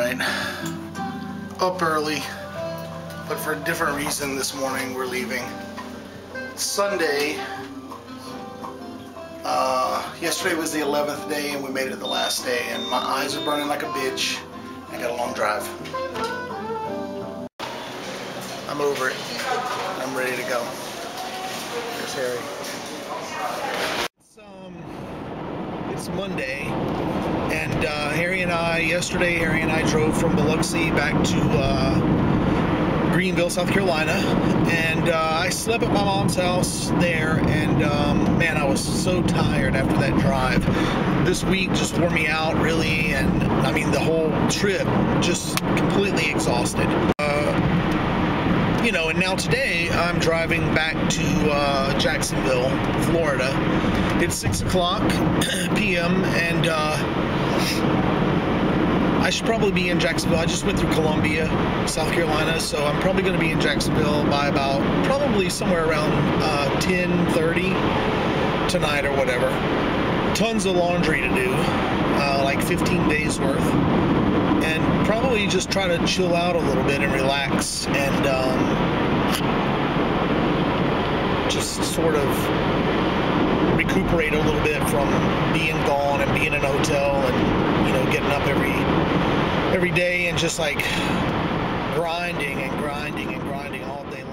Alright, up early, but for a different reason this morning. We're leaving. Sunday, yesterday was the 11th day and we made it the last day, and my eyes are burning like a bitch. I got a long drive. I'm over it. I'm ready to go. There's Harry. It's Monday, and Harry and I drove from Biloxi back to Greenville, South Carolina, and I slept at my mom's house there, and man, I was so tired after that drive. This week just wore me out, really, and I mean, the whole trip, just completely exhausted. You know, and now today I'm driving back to Jacksonville, Florida. It's 6 o'clock p.m. and I should probably be in Jacksonville. I just went through Columbia, South Carolina, so I'm probably going to be in Jacksonville by about probably somewhere around 10:30 tonight or whatever. Tons of laundry to do, like 15 days worth. And probably just try to chill out a little bit and relax and just sort of recuperate a little bit from being gone and being in a hotel and, you know, getting up every day and just like grinding all day long.